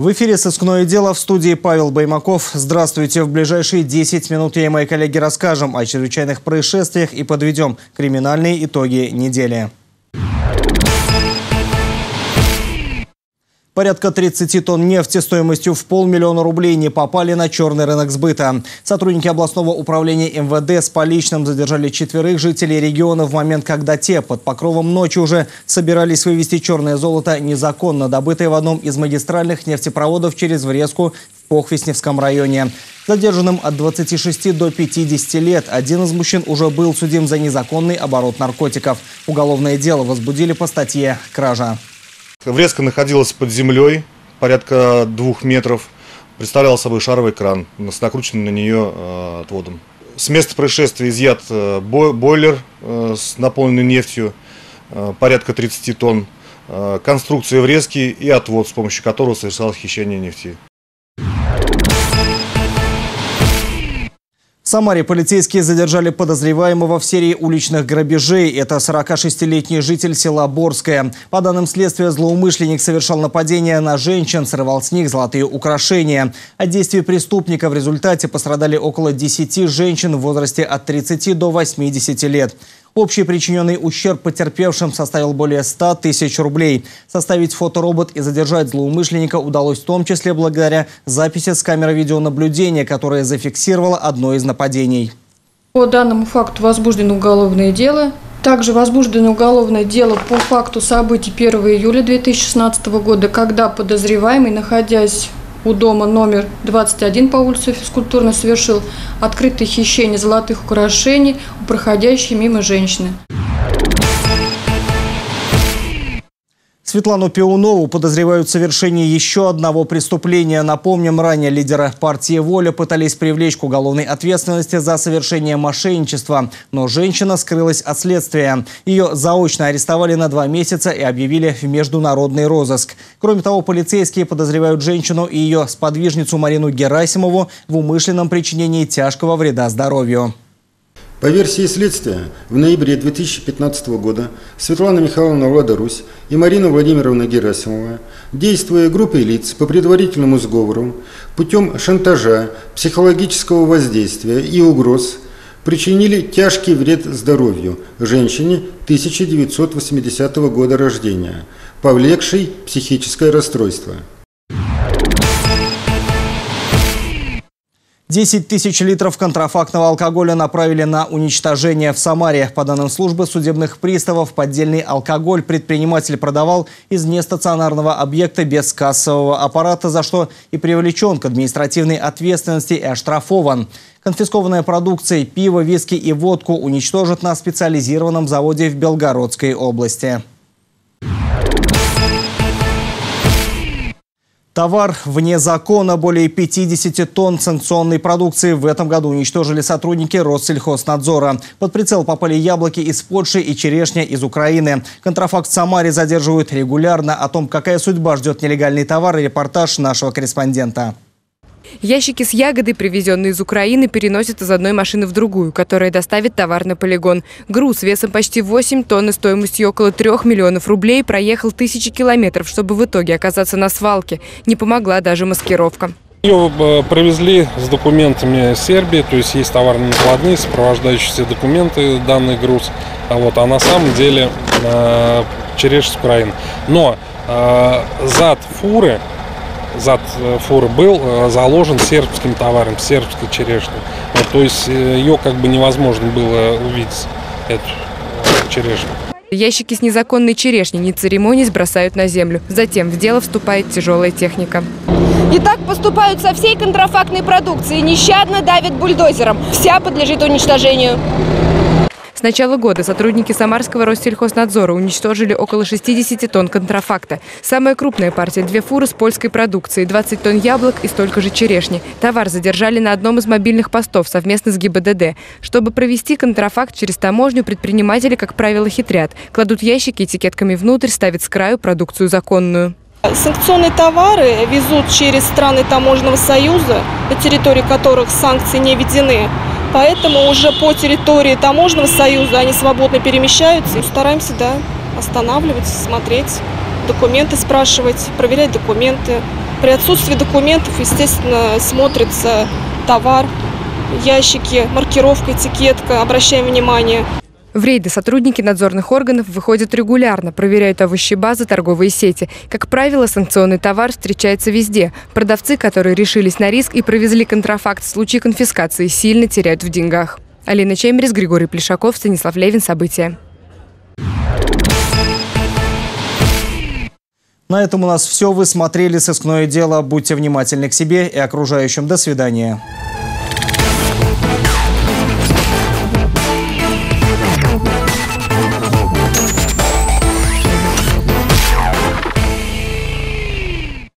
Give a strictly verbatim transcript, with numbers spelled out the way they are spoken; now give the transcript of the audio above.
В эфире «Сыскное дело», в студии Павел Баймаков. Здравствуйте. В ближайшие десять минут я и мои коллеги расскажем о чрезвычайных происшествиях и подведем криминальные итоги недели. Порядка тридцати тонн нефти стоимостью в полмиллиона рублей не попали на черный рынок сбыта. Сотрудники областного управления эм вэ дэ с поличным задержали четверых жителей региона в момент, когда те под покровом ночи уже собирались вывести черное золото, незаконно добытое в одном из магистральных нефтепроводов через врезку в Похвесневском районе. Задержанным от двадцати шести до пятидесяти лет. Один из мужчин уже был судим за незаконный оборот наркотиков. Уголовное дело возбудили по статье «Кража». Врезка находилась под землей, порядка двух метров. Представляла собой шаровый кран с накрученным на нее э, отводом. С места происшествия изъят э, бойлер э, с наполненной нефтью, э, порядка тридцати тонн, э, конструкция врезки и отвод, с помощью которого совершалось хищение нефти. В Самаре полицейские задержали подозреваемого в серии уличных грабежей. Это сорокашестилетний житель села Борское. По данным следствия, злоумышленник совершал нападение на женщин, срывал с них золотые украшения. От действий преступника в результате пострадали около десяти женщин в возрасте от тридцати до восьмидесяти лет. Общий причиненный ущерб потерпевшим составил более ста тысяч рублей. Составить фоторобот и задержать злоумышленника удалось в том числе благодаря записи с камеры видеонаблюдения, которая зафиксировала одно из нападений. По данному факту возбуждено уголовное дело. Также возбуждено уголовное дело по факту событий первого июля две тысячи шестнадцатого года, когда подозреваемый, находясь у дома номер двадцать один по улице Физкультурной, совершил открытое хищение золотых украшений у проходящей мимо женщины. Светлану Пиунову подозревают в совершении еще одного преступления. Напомним, ранее лидера партии «Воля» пытались привлечь к уголовной ответственности за совершение мошенничества. Но женщина скрылась от следствия. Ее заочно арестовали на два месяца и объявили в международный розыск. Кроме того, полицейские подозревают женщину и ее сподвижницу Марину Герасимову в умышленном причинении тяжкого вреда здоровью. По версии следствия, в ноябре две тысячи пятнадцатого года Светлана Михайловна Лада Русь и Марина Владимировна Герасимова, действуя группой лиц по предварительному сговору, путем шантажа, психологического воздействия и угроз, причинили тяжкий вред здоровью женщине тысяча девятьсот восьмидесятого года рождения, повлекшей психическое расстройство. десять тысяч литров контрафактного алкоголя направили на уничтожение в Самаре. По данным службы судебных приставов, поддельный алкоголь предприниматель продавал из нестационарного объекта без кассового аппарата, за что и привлечен к административной ответственности и оштрафован. Конфискованная продукция, пиво, виски и водку уничтожат на специализированном заводе в Белгородской области. Товар вне закона. Более пятидесяти тонн санкционной продукции в этом году уничтожили сотрудники Россельхознадзора. Под прицел попали яблоки из Польши и черешня из Украины. Контрафакт в Самаре задерживают регулярно. О том, какая судьба ждет нелегальный товар, репортаж нашего корреспондента. Ящики с ягодой, привезенные из Украины, переносят из одной машины в другую, которая доставит товар на полигон. Груз весом почти восемь тонн и стоимостью около трех миллионов рублей проехал тысячи километров, чтобы в итоге оказаться на свалке. Не помогла даже маскировка. Ее привезли с документами Сербии, то есть есть товарные накладные, сопровождающие все документы, данный груз. А, вот, а на самом деле э, черешня с Украины. Но э, зад фуры... Зад фуры был заложен сербским товаром, сербской черешней. Вот, то есть ее как бы невозможно было увидеть, эту черешню. Ящики с незаконной черешней, не церемонясь, бросают на землю. Затем в дело вступает тяжелая техника. И так поступают со всей контрафактной продукцией. Нещадно давят бульдозером. Вся подлежит уничтожению. С начала года сотрудники Самарского Россельхознадзора уничтожили около шестидесяти тонн контрафакта. Самая крупная партия – две фуры с польской продукцией, двадцать тонн яблок и столько же черешни. Товар задержали на одном из мобильных постов совместно с гэ и бэ дэ дэ. Чтобы провести контрафакт через таможню, предприниматели, как правило, хитрят. Кладут ящики этикетками внутрь, ставят с краю продукцию законную. Санкционные товары везут через страны таможенного союза, на территории которых санкции не введены. Поэтому уже по территории таможенного союза они свободно перемещаются. И стараемся, да, останавливать, смотреть, документы спрашивать, проверять документы. При отсутствии документов, естественно, смотрится товар, ящики, маркировка, этикетка, обращаем внимание. В рейды сотрудники надзорных органов выходят регулярно, проверяют овощебазы, торговые сети. Как правило, санкционный товар встречается везде. Продавцы, которые решились на риск и провезли контрафакт, в случае конфискации сильно теряют в деньгах. Алина Чемерис, Григорий Плешаков, Станислав Левин. События. На этом у нас все. Вы смотрели «Сыскное дело». Будьте внимательны к себе и окружающим. До свидания.